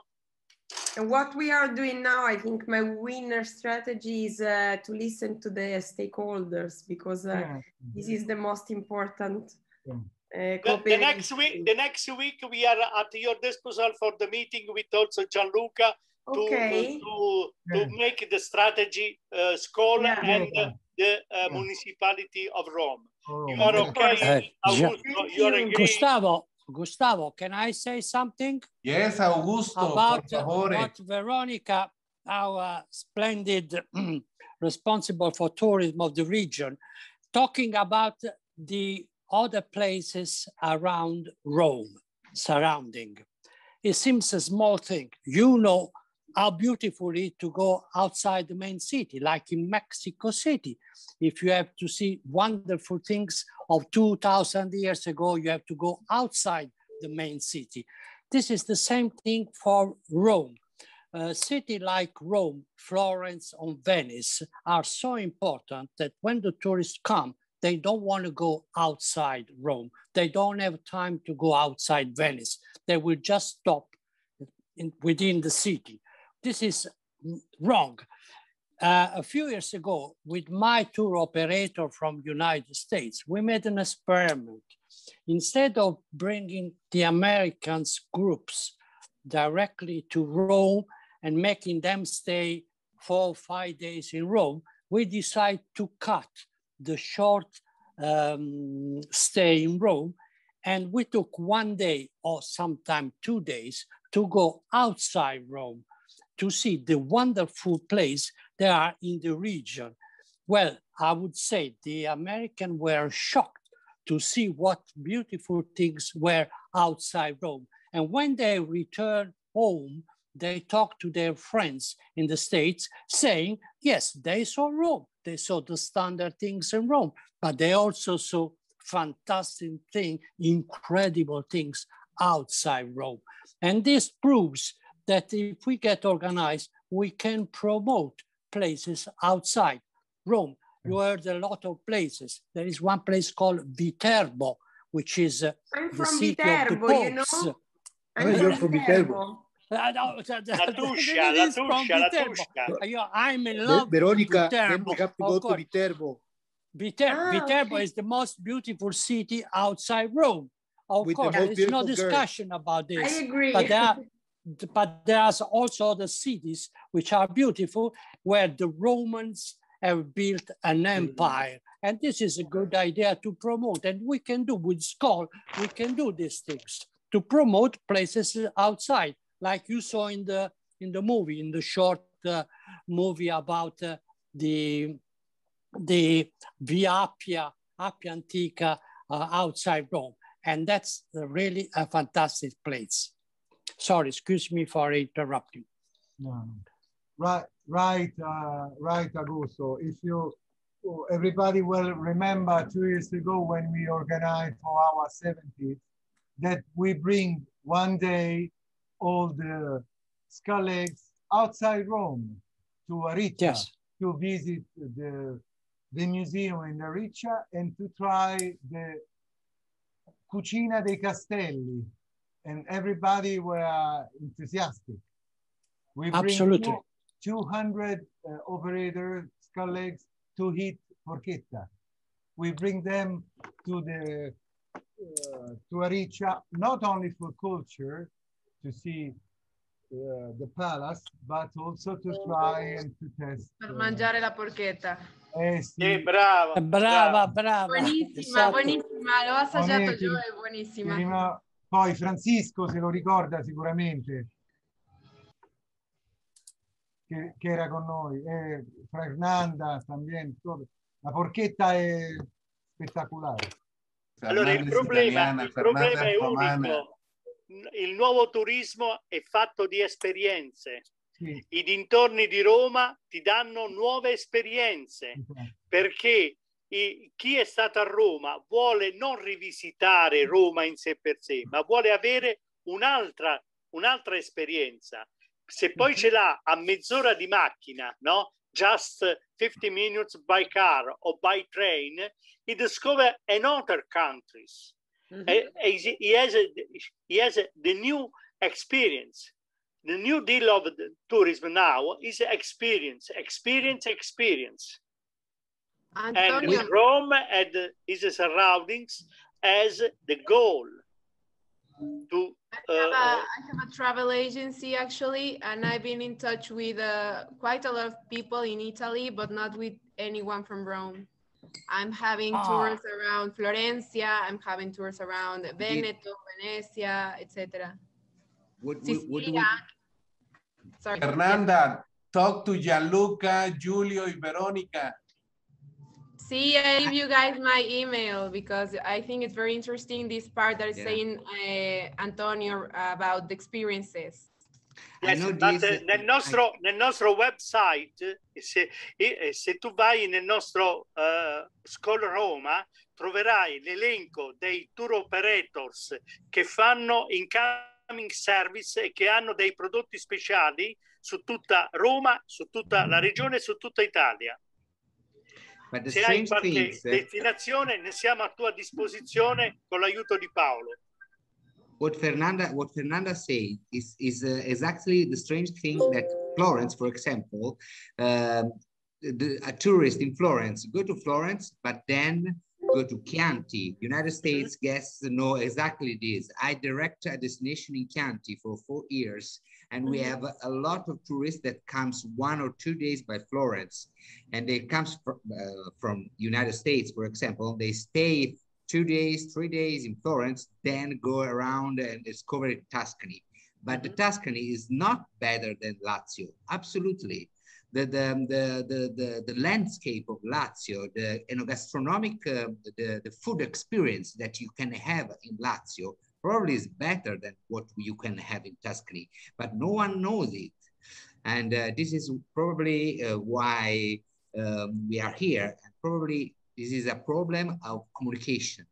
Speaker 7: And what we are doing now, I think my winner strategy is uh, to listen to the stakeholders, because uh,
Speaker 13: yeah.
Speaker 7: this is the most important uh,
Speaker 5: The, the
Speaker 7: cooperation.
Speaker 5: next week, the next week we are at your disposal for the meeting with also Gianluca to
Speaker 7: Okay.
Speaker 5: to, to
Speaker 13: Yeah.
Speaker 5: make the strategy uh, school
Speaker 7: Yeah.
Speaker 5: and
Speaker 13: Yeah.
Speaker 5: the uh,
Speaker 13: Yeah.
Speaker 5: municipality of Rome.
Speaker 13: Oh,
Speaker 5: You are
Speaker 13: yeah.
Speaker 5: okay,
Speaker 3: Uh, Gian-
Speaker 5: Augusto?
Speaker 7: Thank
Speaker 5: You are
Speaker 7: you.
Speaker 5: agree?
Speaker 3: Gustavo, Gustavo, can I say something
Speaker 1: Yes, Augusto,
Speaker 3: about
Speaker 1: por
Speaker 3: uh,
Speaker 1: favor.
Speaker 3: what Veronica, our splendid responsible for tourism of the region, talking about the other places around Rome, surrounding. It seems a small thing. You know how beautiful it is to go outside the main city, like in Mexico City. If you have to see wonderful things of two thousand years ago, you have to go outside the main city. This is the same thing for Rome. A city like Rome, Florence, or Venice are so important that when the tourists come, they don't want to go outside Rome. They don't have time to go outside Venice. They will just stop in, within the city. This is wrong. Uh, a few years ago, with my tour operator from United States, we made an experiment. Instead of bringing the Americans groups directly to Rome and making them stay four or five days in Rome, we decided to cut the short um, stay in Rome. And we took one day or sometime two days to go outside Rome to see the wonderful place there are in the region. Well, I would say the Americans were shocked to see what beautiful things were outside Rome. And when they returned home, they talked to their friends in the States saying, yes, they saw Rome. They saw the standard things in Rome, but they also saw fantastic things, incredible things outside Rome. And this proves that if we get organized, we can promote places outside Rome. You heard a lot of places. There is one place called Viterbo, which is uh,
Speaker 7: I'm
Speaker 3: the
Speaker 7: from
Speaker 3: city
Speaker 7: Viterbo,
Speaker 3: of the
Speaker 7: you know?
Speaker 3: popes.
Speaker 7: I'm
Speaker 14: Oh, you're
Speaker 7: from
Speaker 14: from Viterbo.
Speaker 3: Uh, no, the- the-
Speaker 5: La
Speaker 3: the-
Speaker 5: Tuscia,
Speaker 3: it
Speaker 5: La
Speaker 3: is from
Speaker 5: Tuscia, La
Speaker 3: Viterbo.
Speaker 5: Tuscia.
Speaker 3: Uh, you- I'm in
Speaker 14: Ve-
Speaker 3: love
Speaker 14: Veronica,
Speaker 3: with
Speaker 14: then we
Speaker 3: Viterbo.
Speaker 14: have to
Speaker 3: Of
Speaker 14: go to
Speaker 3: course.
Speaker 14: Viterbo
Speaker 3: Viter-
Speaker 7: Ah,
Speaker 3: Viterbo
Speaker 7: okay.
Speaker 3: is the most beautiful city outside Rome. Of
Speaker 14: with the
Speaker 3: course,
Speaker 14: most
Speaker 3: there is no
Speaker 14: beautiful girls.
Speaker 3: discussion about
Speaker 7: I
Speaker 3: this.
Speaker 7: agree.
Speaker 3: But there are, but there are also other cities which are beautiful where the Romans have built an empire. And this is a good idea to promote. And we can do with school, we can do these things to promote places outside, like you saw in the in the movie, in the short uh, movie about uh, the the Via Appia, Appia Antica uh, outside Rome. And that's really a fantastic place. Sorry, excuse me for interrupting.
Speaker 13: No.
Speaker 6: right, right, uh, right, Augusto. If you, everybody will remember two years ago when we organized for our seventieth, that we bring one day all the skull eggs outside Rome to Aricia,
Speaker 3: yes,
Speaker 6: to visit the, the museum in Aricia and to try the Cucina dei Castelli, and everybody were enthusiastic. We bring
Speaker 3: absolutely.
Speaker 6: two hundred uh, operator skull eggs to hit porchetta. We bring them to the uh, to Aricia, not only for culture, to see uh, the palace, but also to try and to test.
Speaker 15: Per
Speaker 6: uh,
Speaker 15: mangiare la porchetta.
Speaker 6: Eh sì.
Speaker 5: Eh, brava,
Speaker 3: Brava, brava.
Speaker 15: Buonissima,
Speaker 3: Esatto.
Speaker 15: buonissima, l'ho assaggiato
Speaker 6: Oneti,
Speaker 15: io, è buonissima.
Speaker 6: prima- poi Francisco se lo ricorda sicuramente, che, che era con noi, e Fernanda también, todo. La porchetta è spettacolare.
Speaker 5: Allora, il
Speaker 1: Fernanda es
Speaker 5: problema,
Speaker 1: italiana,
Speaker 5: il
Speaker 1: Fernanda
Speaker 5: problema è
Speaker 1: es romana.
Speaker 5: unico. Il nuovo turismo è fatto di esperienze.
Speaker 6: Sì.
Speaker 5: I dintorni di Roma ti danno nuove esperienze, perché i- chi è stato a Roma vuole non rivisitare Roma in sé per sé, ma vuole avere un'altra un'altra esperienza. Se poi ce l'ha a mezz'ora di macchina, no? Just fifty minutes by car or by train, he discover another countries.
Speaker 2: Mhm.
Speaker 5: Eh, eh, he has a, he has a, the new experience. The new deal of the tourism now is experience, experience, experience.
Speaker 15: Antonio,
Speaker 5: And Rome and its surroundings as the goal to
Speaker 15: I have, a,
Speaker 5: uh,
Speaker 15: I have a travel agency actually, and I've been in touch with uh, quite a lot of people in Italy, but not with anyone from Rome. I'm having
Speaker 3: Ah.
Speaker 15: tours around Florencia, I'm having tours around Veneto, Venezia, et cetera.
Speaker 10: Would, would, would, would,
Speaker 15: Sicilia. Sorry.
Speaker 1: Fernanda, talk to Gianluca, Giulio, y Veronica.
Speaker 15: See, I leave you guys my email because I think it's very interesting this part that is
Speaker 10: Yeah.
Speaker 15: saying uh, Antonio about the experiences.
Speaker 10: I
Speaker 5: yes,
Speaker 10: know
Speaker 5: but,
Speaker 10: this,
Speaker 5: eh, nel nostro, nel nostro website, eh, se, eh, se tu vai nel nostro uh, School Roma, troverai l'elenco dei tour operators che fanno incoming service e che hanno dei prodotti speciali su tutta Roma, su tutta la regione e su tutta Italia.
Speaker 10: but the
Speaker 5: Se hai
Speaker 10: strange
Speaker 5: qualche
Speaker 10: things, uh,
Speaker 5: destinazione, ne siamo a tua disposizione con l'aiuto di Paolo.
Speaker 10: what Fernanda what Fernanda said is is uh, exactly the strange thing that Florence, for example, um, the, a tourist in Florence go to Florence, but then go to Chianti. United States guests know exactly this. I direct a destination in Chianti for four years, and we have a, a lot of tourists that comes one or two days by Florence, and they comes from, uh, from United States, for example. They stay two days, three days in Florence, then go around and discover Tuscany. But the Tuscany is not better than Lazio, absolutely. The, the, the, the, the, the landscape of Lazio, the enogastronomic, uh, the, the food experience that you can have in Lazio probably is better than what you can have in Tuscany, but no one knows it. And uh, this is probably uh, why um, we are here, and probably this is a problem of communication.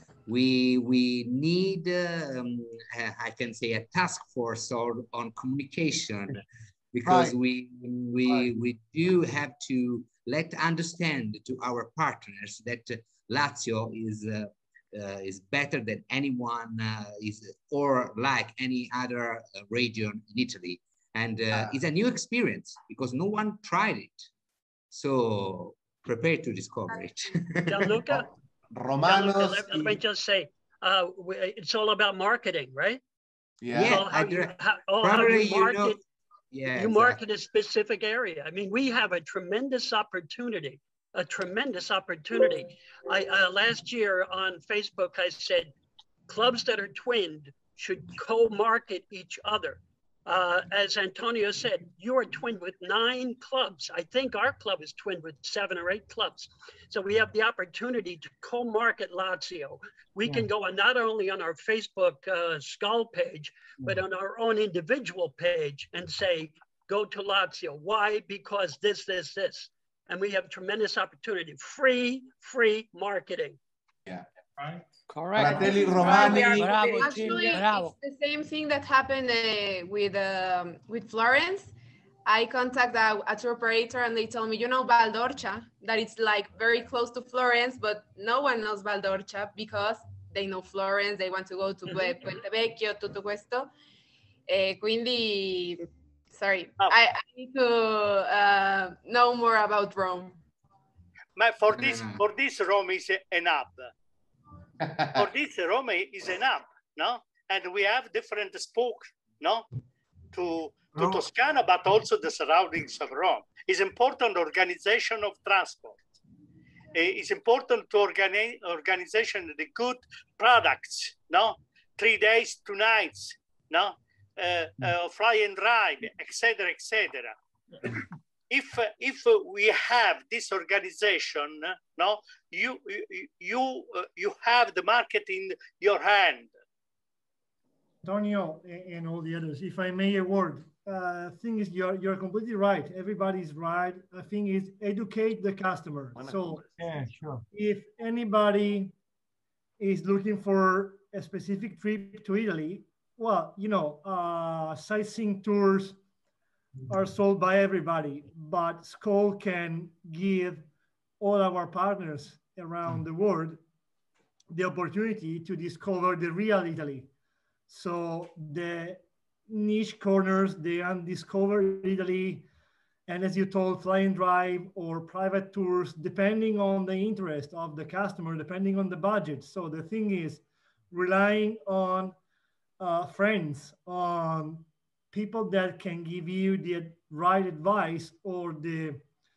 Speaker 10: We, we need, um, I can say, a task force on, on communication, because
Speaker 6: Right.
Speaker 10: we, we,
Speaker 6: Right.
Speaker 10: we do have to let understand to our partners that uh, Lazio is, uh, uh, is better than anyone, uh, is, or like any other uh, region in Italy. And uh, it's a new experience because no one tried it. So prepare to discover it.
Speaker 2: Gianluca,
Speaker 1: Romanos.
Speaker 2: Gianluca, let, let me just say, uh, we, it's all about marketing, right?
Speaker 1: Yeah.
Speaker 2: It's all
Speaker 10: Yeah,
Speaker 2: how
Speaker 10: I
Speaker 2: you,
Speaker 10: direct-
Speaker 2: how, all how
Speaker 10: probably
Speaker 2: you
Speaker 10: you
Speaker 2: market,
Speaker 10: know- Yeah,
Speaker 2: you market a specific area. I mean, we have a tremendous opportunity, a tremendous opportunity. I uh, last year on Facebook, I said, clubs that are twinned should co-market each other. Uh, as Antonio said, you are twinned with nine clubs. I think our club is twinned with seven or eight clubs. So we have the opportunity to co-market Lazio. We
Speaker 6: Yeah.
Speaker 2: can go on not only on our Facebook uh, Skull page, but on our own individual page and say, go to Lazio. Why? Because this, this, this. And we have tremendous opportunity. Free, free marketing.
Speaker 1: Yeah.
Speaker 11: Right.
Speaker 3: Correct.
Speaker 1: Fratelli Romani.
Speaker 3: Bravo,
Speaker 15: Actually,
Speaker 3: Jim. Bravo.
Speaker 15: it's the same thing that happened uh, with um, with Florence. I contact a, a tour operator and they tell me, you know, Valdorcia, that it's like very close to Florence, but no one knows Valdorcia because they know Florence, they want to go to mm-hmm. Puente Vecchio, tutto questo. Eh, quindi, sorry, oh. I, I need to uh, know more about Rome.
Speaker 5: But for this, for this Rome is an hub. For this Rome is an hub, no? And we have different spokes, no? To to oh. Toscana, but also the surroundings of Rome. It's important organization of transport. It's important to organize organization the good products, no? Three days, two nights, no? Uh, uh, fly and drive, et cetera, et cetera. If if we have this organization, no, you you you, uh, you have the market in your hand.
Speaker 16: Antonio and all the others, if I may a word, uh, thing is you're you're completely right. Everybody's right. I think is educate the customer. So
Speaker 6: yeah, sure.
Speaker 16: If anybody is looking for a specific trip to Italy, well, you know, uh, sightseeing tours are sold by everybody, but Skoll can give all our partners around the world the opportunity to discover the real Italy. So the niche corners, the undiscovered Italy, and as you told, fly and drive or private tours, depending on the interest of the customer, depending on the budget. So the thing is relying on uh, friends, on people that can give you the right advice or the,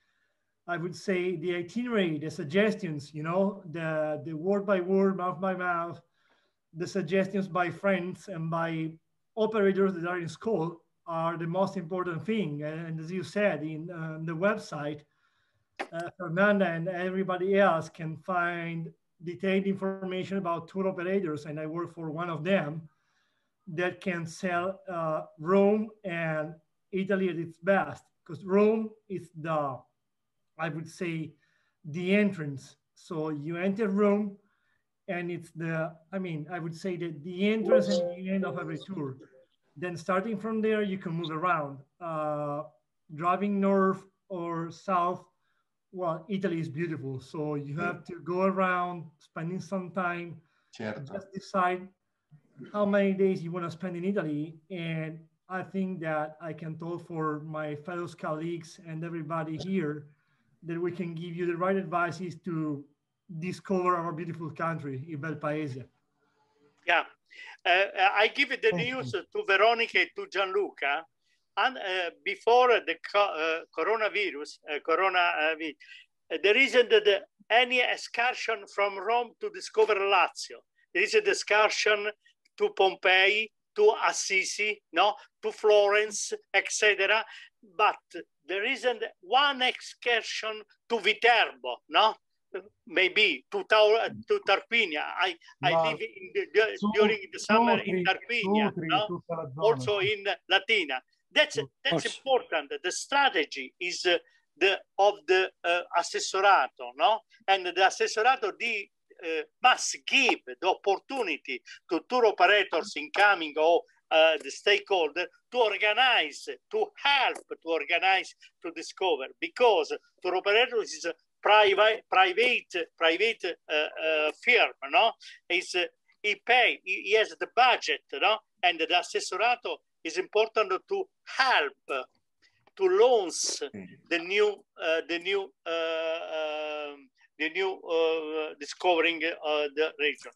Speaker 16: I would say, the itinerary, the suggestions, you know, the, the word by word, mouth by mouth, the suggestions by friends and by operators that are in Skoll are the most important thing. And as you said, in uh, the website, uh, Fernanda and everybody else can find detailed information about tour operators, and I work for one of them, that can sell uh, Rome and Italy at its best, because Rome is the, I would say, the entrance. So you enter Rome and it's the, I mean, I would say that the entrance and the end of every tour. Then starting from there, you can move around. Uh, driving north or south, well, Italy is beautiful. So you have to go around, spending some time, certo. Just decide how many days you want to spend in Italy. And I think that I can talk for my fellow colleagues and everybody here that we can give you the right advices to discover our beautiful country, Il Bel Paese.
Speaker 5: Yeah, uh, I give the news to Veronica and to Gianluca. And uh, before the co uh, coronavirus, uh, corona, uh, there isn't the, any excursion from Rome to discover Lazio. There is a excursion to Pompeii, to Assisi, no, to Florence, et cetera. But there isn't one excursion to Viterbo, no, maybe to, to Tarquinia. I, I no. live in the, the, so, during the summer so in Tarquinia, so no? Also in Latina. That's that's important. The strategy is uh, the of the uh, assessorato, no, and the assessorato di Uh, must give the opportunity to tour operators incoming or uh, the stakeholder to organize, to help to organize, to discover, because tour operators is a private, private, private uh, uh, firm, no? Is uh, he pay, he, he has the budget, no? And the assessorato is important to help to launch the new, uh, the new. Uh, um, the new uh, discovering uh, the region.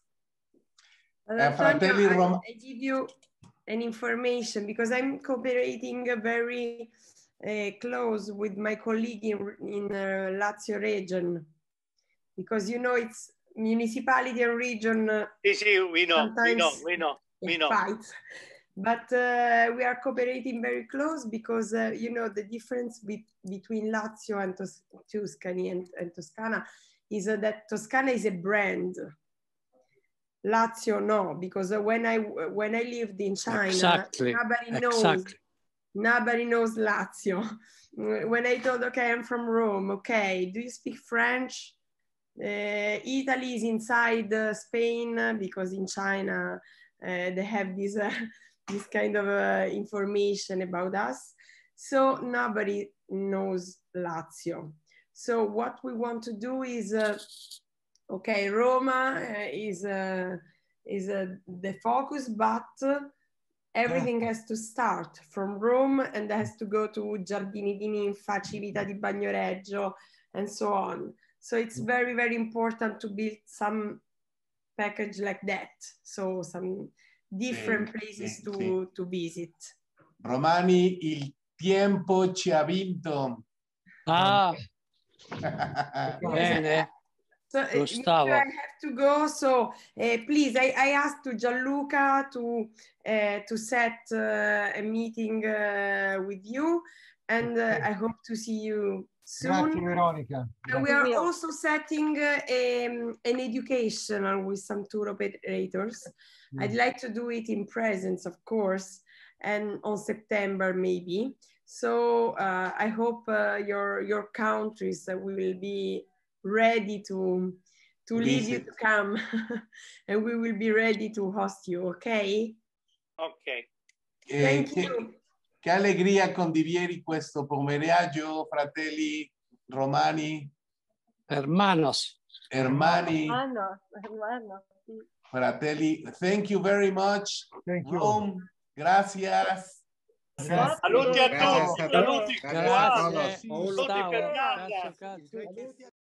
Speaker 7: Uh, Fratelli Roma. I, I give you an information because I'm cooperating very uh, close with my colleague in, in uh, Lazio region, because you know it's municipality and region. Uh,
Speaker 5: yes, we know, we know, we know, we know.
Speaker 7: Fights. But uh, we are cooperating very close because, uh, you know, the difference be between Lazio and Tos Tuscany and, and Toscana is uh, that Toscana is a brand. Lazio no, because uh, when I when I lived in China,
Speaker 3: exactly.
Speaker 7: nobody knows
Speaker 3: exactly.
Speaker 7: nobody knows Lazio. When I told, okay, I'm from Rome, okay, do you speak French? Uh, Italy is inside uh, Spain uh, because in China uh, they have this, uh, this kind of uh, information about us. So nobody knows Lazio. So what we want to do is, uh, okay, Roma uh, is, uh, is uh, the focus, but uh, everything has to start from Rome and has to go to Giardini di Ninfa, Civita di Bagnoregio, and so on. So it's very, very important to build some package like that. So some different
Speaker 1: sì,
Speaker 7: places
Speaker 1: sì,
Speaker 7: to,
Speaker 1: sì.
Speaker 7: to visit.
Speaker 1: Romani, il tiempo ci ha vinto.
Speaker 3: Ah,
Speaker 7: Yes.
Speaker 3: bene.
Speaker 7: So uh,
Speaker 3: Gustavo.
Speaker 7: I have to go. So uh, please, I, I asked to Gianluca to uh, to set uh, a meeting uh, with you, and uh, I hope to see you soon.
Speaker 6: Grazie Veronica.
Speaker 7: And we are also setting uh, um, an educational with some tour operators.
Speaker 6: Mm.
Speaker 7: I'd like to do it in presence, of course, and on September maybe. So uh, I hope uh, your your countries uh, will be ready to to lead you to come, and we will be ready to host you. Okay.
Speaker 5: Ok.
Speaker 1: Eh,
Speaker 7: Thank
Speaker 1: che,
Speaker 7: you.
Speaker 1: che allegria condivieri questo pomeriggio, fratelli romani,
Speaker 3: Hermanos.
Speaker 1: hermani,
Speaker 8: Hermanos, hermanos, sí.
Speaker 1: fratelli. Thank you very much.
Speaker 6: Thank you.
Speaker 1: Rome, gracias.
Speaker 5: Saluti a
Speaker 10: Gracias
Speaker 5: tutti,
Speaker 10: a
Speaker 5: saluti,
Speaker 10: todos.
Speaker 5: Juan,
Speaker 10: Gracias a todos.
Speaker 5: saluti Fernanda.
Speaker 3: Grazie, grazie.